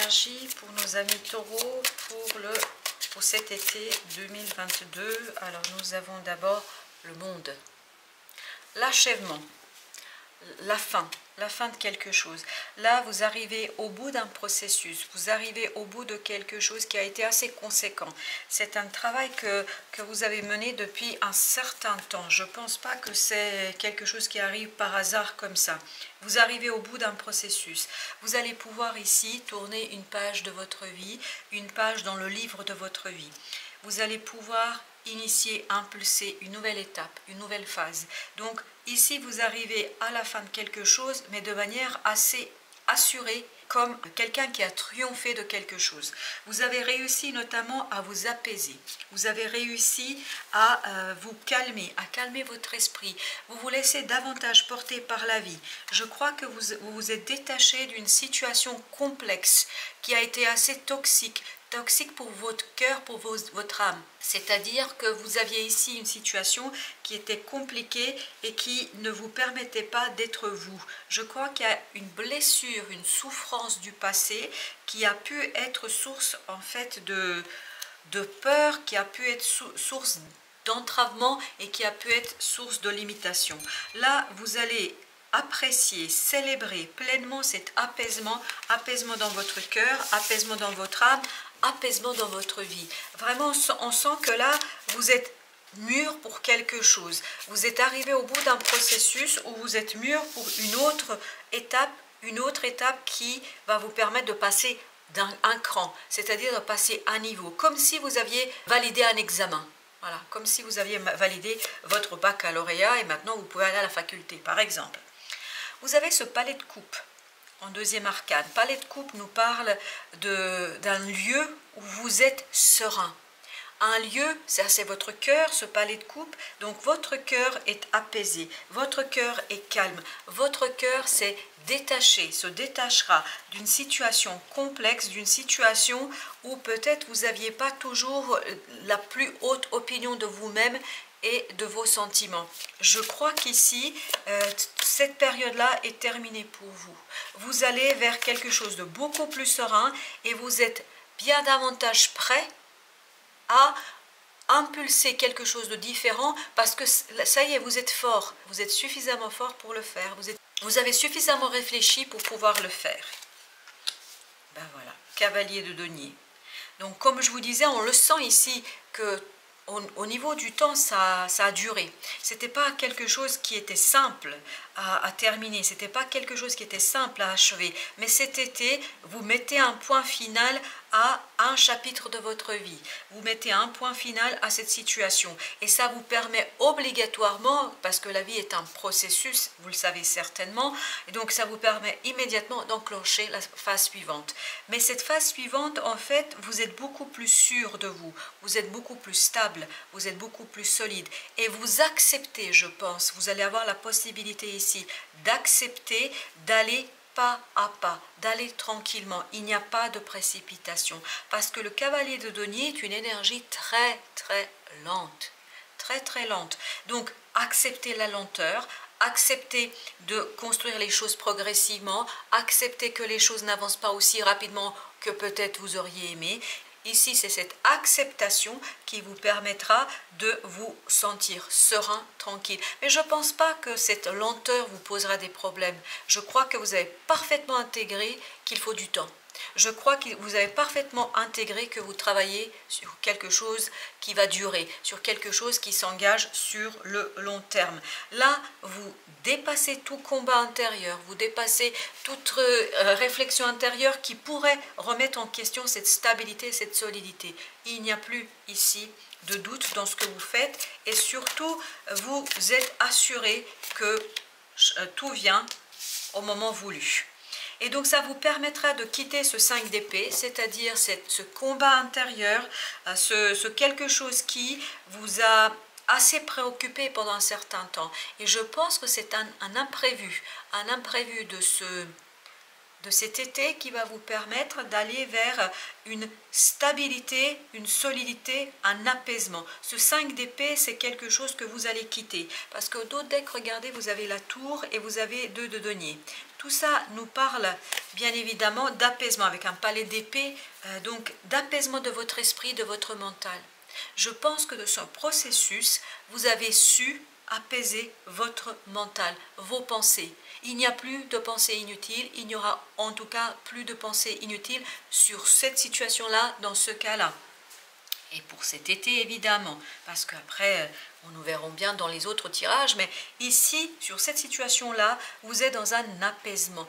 énergies pour nos amis taureaux pour cet été 2022. Alors nous avons d'abord le monde, l'achèvement, la fin de quelque chose. Là, vous arrivez au bout d'un processus, vous arrivez au bout de quelque chose qui a été assez conséquent. C'est un travail que vous avez mené depuis un certain temps. Je ne pense pas que c'est quelque chose qui arrive par hasard comme ça. Vous arrivez au bout d'un processus. Vous allez pouvoir ici tourner une page de votre vie, une page dans le livre de votre vie. Vous allez pouvoir initier, impulser une nouvelle étape, une nouvelle phase. Donc ici, vous arrivez à la fin de quelque chose, mais de manière assez assurée, comme quelqu'un qui a triomphé de quelque chose. Vous avez réussi notamment à vous apaiser. Vous avez réussi à vous calmer, à calmer votre esprit. Vous vous laissez davantage porter par la vie. Je crois que vous vous êtes détaché d'une situation complexe qui a été assez toxique pour votre cœur, pour votre âme. C'est-à-dire que vous aviez ici une situation qui était compliquée et qui ne vous permettait pas d'être vous. Je crois qu'il y a une blessure, une souffrance du passé qui a pu être source en fait de peur, qui a pu être source d'entravement et qui a pu être source de limitation. Là, vous allez apprécier, célébrer pleinement cet apaisement, apaisement dans votre cœur, apaisement dans votre âme, apaisement dans votre vie. Vraiment, on sent que là, vous êtes mûr pour quelque chose. Vous êtes arrivé au bout d'un processus où vous êtes mûr pour une autre étape qui va vous permettre de passer un cran, c'est-à-dire de passer un niveau, comme si vous aviez validé un examen. Voilà, comme si vous aviez validé votre baccalauréat et maintenant vous pouvez aller à la faculté, par exemple. Vous avez ce palais de coupe en deuxième arcane. Palais de coupe nous parle d'un lieu où vous êtes serein. Un lieu, ça c'est votre cœur, ce palais de coupe, donc votre cœur est apaisé, votre cœur est calme, votre cœur s'est détaché, se détachera d'une situation complexe, d'une situation où peut-être vous n'aviez pas toujours la plus haute opinion de vous-même et de vos sentiments. Je crois qu'ici, cette période-là est terminée pour vous. Vous allez vers quelque chose de beaucoup plus serein et vous êtes bien davantage prêt à impulser quelque chose de différent parce que ça y est, vous êtes fort, vous êtes suffisamment fort pour le faire, vous avez suffisamment réfléchi pour pouvoir le faire. Ben voilà, cavalier de denier. Donc comme je vous disais, on le sent ici que au niveau du temps, ça a duré. C'était pas quelque chose qui était simple à terminer, c'était pas quelque chose qui était simple à achever. Mais cet été, vous mettez un point final à un chapitre de votre vie. Vous mettez un point final à cette situation. Et ça vous permet obligatoirement, parce que la vie est un processus, vous le savez certainement, et donc ça vous permet immédiatement d'enclencher la phase suivante. Mais cette phase suivante, en fait, vous êtes beaucoup plus sûr de vous, vous êtes beaucoup plus stable, vous êtes beaucoup plus solide. Et vous acceptez, je pense, vous allez avoir la possibilité ici d'accepter d'aller pas à pas, d'aller tranquillement. Il n'y a pas de précipitation. Parce que le cavalier de denier est une énergie très, très lente. Très, très lente. Donc, acceptez la lenteur, acceptez de construire les choses progressivement, acceptez que les choses n'avancent pas aussi rapidement que peut-être vous auriez aimé. Ici, c'est cette acceptation qui vous permettra de vous sentir serein, tranquille. Mais je ne pense pas que cette lenteur vous posera des problèmes. Je crois que vous avez parfaitement intégré qu'il faut du temps. Je crois que vous avez parfaitement intégré que vous travaillez sur quelque chose qui va durer, sur quelque chose qui s'engage sur le long terme. Là, vous dépassez tout combat intérieur, vous dépassez toute réflexion intérieure qui pourrait remettre en question cette stabilité, cette solidité. Il n'y a plus ici de doute dans ce que vous faites et surtout, vous êtes assuré que tout vient au moment voulu. Et donc ça vous permettra de quitter ce 5 d'épée, c'est-à-dire ce combat intérieur, ce quelque chose qui vous a assez préoccupé pendant un certain temps. Et je pense que c'est un imprévu de cet été qui va vous permettre d'aller vers une stabilité, une solidité, un apaisement. Ce 5 d'épée, c'est quelque chose que vous allez quitter. Parce que d'autres decks, regardez, vous avez la tour et vous avez 2 de denier. Tout ça nous parle bien évidemment d'apaisement avec un palais d'épée, donc d'apaisement de votre esprit, de votre mental. Je pense que de ce processus, vous avez su apaiser votre mental, vos pensées. Il n'y a plus de pensées inutiles, il n'y aura en tout cas plus de pensées inutiles sur cette situation-là, dans ce cas-là. Et pour cet été, évidemment, parce qu'après, nous verrons bien dans les autres tirages, mais ici, sur cette situation-là, vous êtes dans un apaisement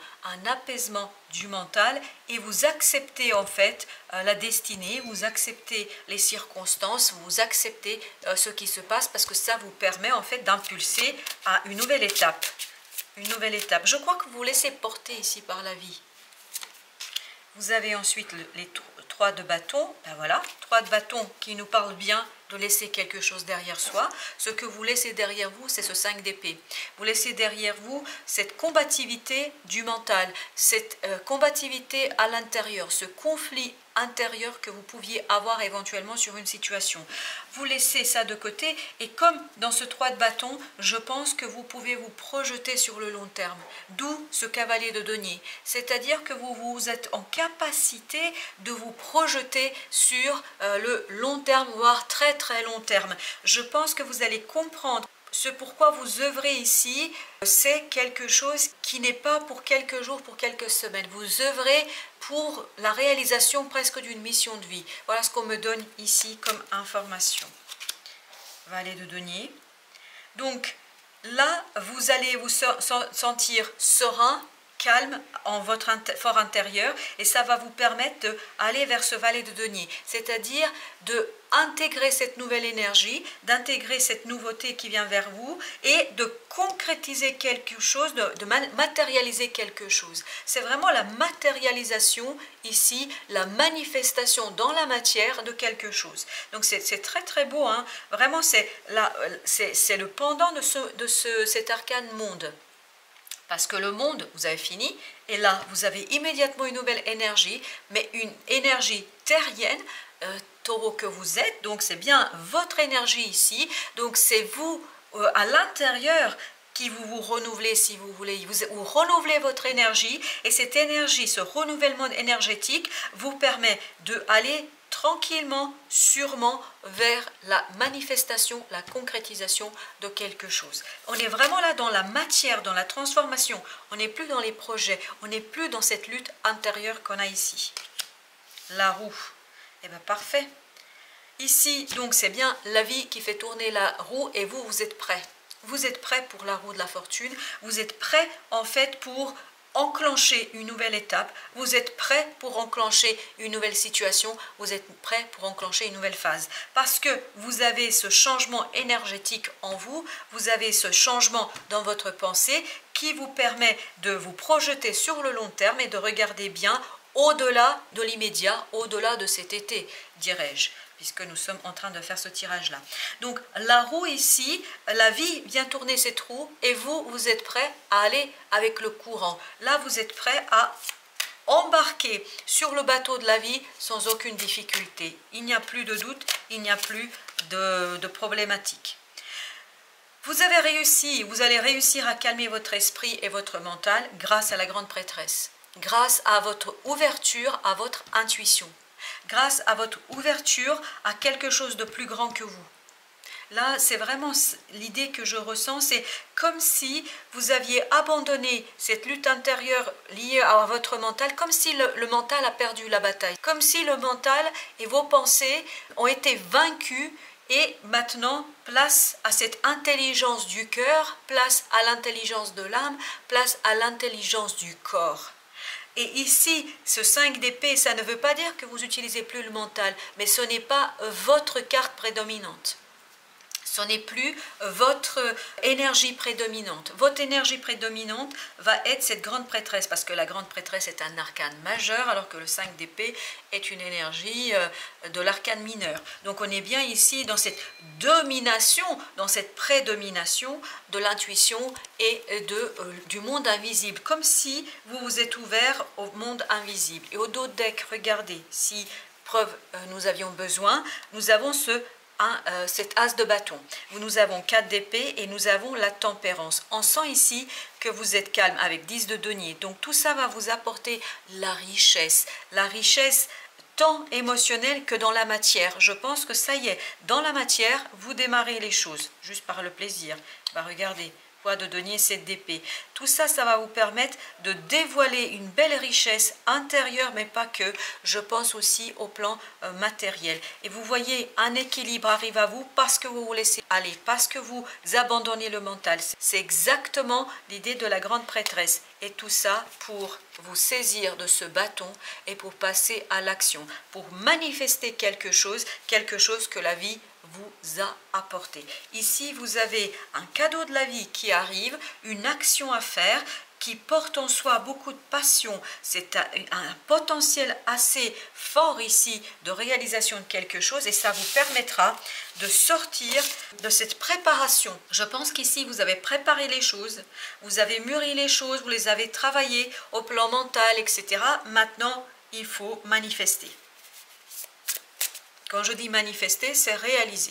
du mental, et vous acceptez en fait la destinée, vous acceptez les circonstances, vous acceptez ce qui se passe, parce que ça vous permet en fait d'impulser à une nouvelle étape. Une nouvelle étape. Je crois que vous vous laissez porter ici par la vie. Vous avez ensuite les 3 de bâton, ben voilà, 3 de bâton qui nous parlent bien de laisser quelque chose derrière soi. Ce que vous laissez derrière vous, c'est ce 5 d'épée. Vous laissez derrière vous cette combativité du mental, cette combativité à l'intérieur, ce conflit intérieur que vous pouviez avoir éventuellement sur une situation. Vous laissez ça de côté, et comme dans ce 3 de bâton, je pense que vous pouvez vous projeter sur le long terme, d'où ce cavalier de denier. C'est-à-dire que vous êtes en capacité de vous projeter sur le long terme, voire très très long terme. Je pense que vous allez comprendre ce pourquoi vous œuvrez ici, c'est quelque chose qui n'est pas pour quelques jours, pour quelques semaines. Vous œuvrez pour la réalisation presque d'une mission de vie. Voilà ce qu'on me donne ici comme information. Valet de denier. Donc là, vous allez vous sentir serein, calme en votre fort intérieur, et ça va vous permettre d'aller vers ce valet de denier, c'est-à-dire de intégrer cette nouvelle énergie, d'intégrer cette nouveauté qui vient vers vous et de concrétiser quelque chose, de matérialiser quelque chose. C'est vraiment la matérialisation ici, la manifestation dans la matière de quelque chose. Donc c'est très très beau, hein. Vraiment c'est le pendant de cet arcane monde. Parce que le monde, vous avez fini, et là, vous avez immédiatement une nouvelle énergie, mais une énergie terrienne, taureau que vous êtes, donc c'est bien votre énergie ici, donc c'est vous, à l'intérieur, qui vous renouvelez, si vous voulez, vous renouvelez votre énergie, et cette énergie, ce renouvellement énergétique, vous permet d'aller tranquillement, sûrement, vers la manifestation, la concrétisation de quelque chose. On est vraiment là dans la matière, dans la transformation. On n'est plus dans les projets, on n'est plus dans cette lutte intérieure qu'on a ici. La roue, eh bien parfait. Ici, donc c'est bien la vie qui fait tourner la roue, et vous, vous êtes prêts. Vous êtes prêts pour la roue de la fortune, vous êtes prêts en fait pour enclencher une nouvelle étape, vous êtes prêt pour enclencher une nouvelle situation, vous êtes prêt pour enclencher une nouvelle phase. Parce que vous avez ce changement énergétique en vous, vous avez ce changement dans votre pensée qui vous permet de vous projeter sur le long terme et de regarder bien au-delà de l'immédiat, au-delà de cet été, dirais-je, puisque nous sommes en train de faire ce tirage-là. Donc, la roue ici, la vie vient tourner cette roue, et vous, vous êtes prêt à aller avec le courant. Là, vous êtes prêt à embarquer sur le bateau de la vie sans aucune difficulté. Il n'y a plus de doute, il n'y a plus de problématique. Vous avez réussi, vous allez réussir à calmer votre esprit et votre mental grâce à la grande prêtresse, grâce à votre ouverture, à votre intuition, grâce à votre ouverture à quelque chose de plus grand que vous. Là, c'est vraiment l'idée que je ressens, c'est comme si vous aviez abandonné cette lutte intérieure liée à votre mental, comme si le mental a perdu la bataille, comme si le mental et vos pensées ont été vaincus, et maintenant, place à cette intelligence du cœur, place à l'intelligence de l'âme, place à l'intelligence du corps. Et ici, ce 5 d'épée, ça ne veut pas dire que vous n'utilisez plus le mental, mais ce n'est pas votre carte prédominante. Ce n'est plus votre énergie prédominante. Votre énergie prédominante va être cette grande prêtresse, parce que la grande prêtresse est un arcane majeur, alors que le 5 d'épée est une énergie de l'arcane mineur. Donc on est bien ici dans cette domination, dans cette prédomination de l'intuition et du monde invisible, comme si vous vous êtes ouvert au monde invisible. Et au dos deck, regardez, si preuve nous avions besoin, nous avons cet as de bâton. Nous avons 4 d'épée et nous avons la tempérance. On sent ici que vous êtes calme avec 10 de denier. Donc tout ça va vous apporter la richesse tant émotionnelle que dans la matière. Je pense que ça y est, dans la matière, vous démarrez les choses, juste par le plaisir. Bah, regardez, de denier, 7 d'épée. Tout ça, ça va vous permettre de dévoiler une belle richesse intérieure, mais pas que. Je pense aussi au plan matériel. Et vous voyez, un équilibre arrive à vous parce que vous vous laissez aller, parce que vous abandonnez le mental. C'est exactement l'idée de la grande prêtresse. Et tout ça pour vous saisir de ce bâton et pour passer à l'action, pour manifester quelque chose que la vie vous a apporté. Ici, vous avez un cadeau de la vie qui arrive, une action à faire qui porte en soi beaucoup de passion. C'est un potentiel assez fort ici de réalisation de quelque chose et ça vous permettra de sortir de cette préparation. Je pense qu'ici, vous avez préparé les choses, vous avez mûri les choses, vous les avez travaillées au plan mental, etc. Maintenant, il faut manifester. Quand je dis manifester, c'est réaliser.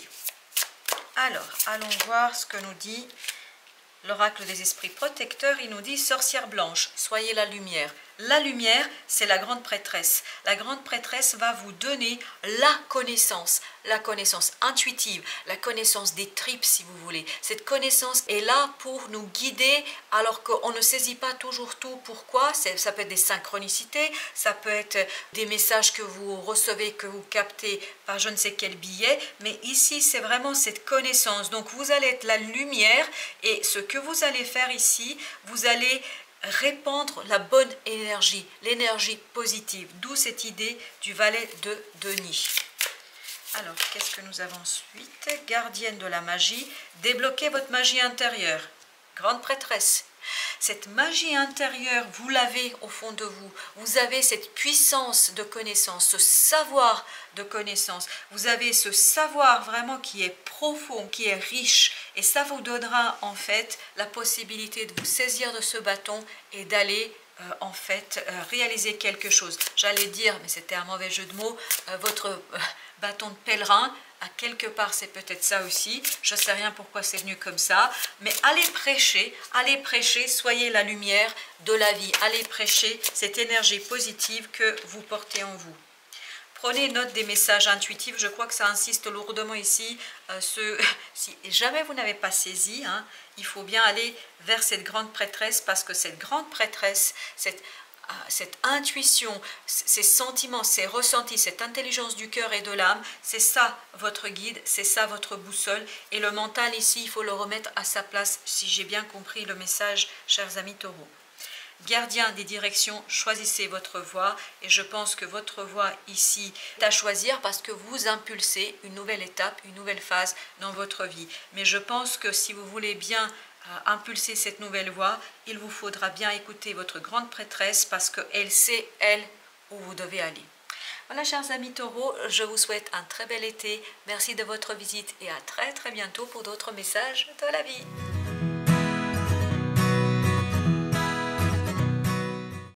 Alors, allons voir ce que nous dit l'oracle des esprits protecteurs. Il nous dit « Sorcière blanche, soyez la lumière ». La lumière, c'est la grande prêtresse. La grande prêtresse va vous donner la connaissance intuitive, la connaissance des tripes si vous voulez. Cette connaissance est là pour nous guider alors qu'on ne saisit pas toujours tout. Pourquoi? Ça peut être des synchronicités, ça peut être des messages que vous recevez, que vous captez par je ne sais quel biais. Mais ici, c'est vraiment cette connaissance. Donc, vous allez être la lumière et ce que vous allez faire ici, vous allez répandre la bonne énergie, l'énergie positive, d'où cette idée du valet de denier. Alors, qu'est-ce que nous avons ensuite? Gardienne de la magie, débloquez votre magie intérieure. Grande prêtresse. Cette magie intérieure, vous l'avez au fond de vous. Vous avez cette puissance de connaissance, ce savoir de connaissance. Vous avez ce savoir vraiment qui est profond, qui est riche. Et ça vous donnera en fait la possibilité de vous saisir de ce bâton et d'aller en fait réaliser quelque chose. J'allais dire, mais c'était un mauvais jeu de mots, votre bâton de pèlerin. À quelque part, c'est peut-être ça aussi. Je ne sais rien pourquoi c'est venu comme ça. Mais allez prêcher, soyez la lumière de la vie. Allez prêcher cette énergie positive que vous portez en vous. Prenez note des messages intuitifs. Je crois que ça insiste lourdement ici. Si jamais vous n'avez pas saisi, il faut bien aller vers cette grande prêtresse parce que cette grande prêtresse, cette intuition, ces sentiments, ces ressentis, cette intelligence du cœur et de l'âme, c'est ça votre guide, c'est ça votre boussole. Et le mental ici, il faut le remettre à sa place, si j'ai bien compris le message, chers amis taureaux. Gardien des directions, choisissez votre voie et je pense que votre voie ici est à choisir parce que vous impulsez une nouvelle étape, une nouvelle phase dans votre vie. Mais je pense que si vous voulez bien impulser cette nouvelle voie, il vous faudra bien écouter votre grande prêtresse parce qu'elle sait, elle, où vous devez aller. Voilà, chers amis taureaux, je vous souhaite un très bel été. Merci de votre visite et à très bientôt pour d'autres messages de la vie.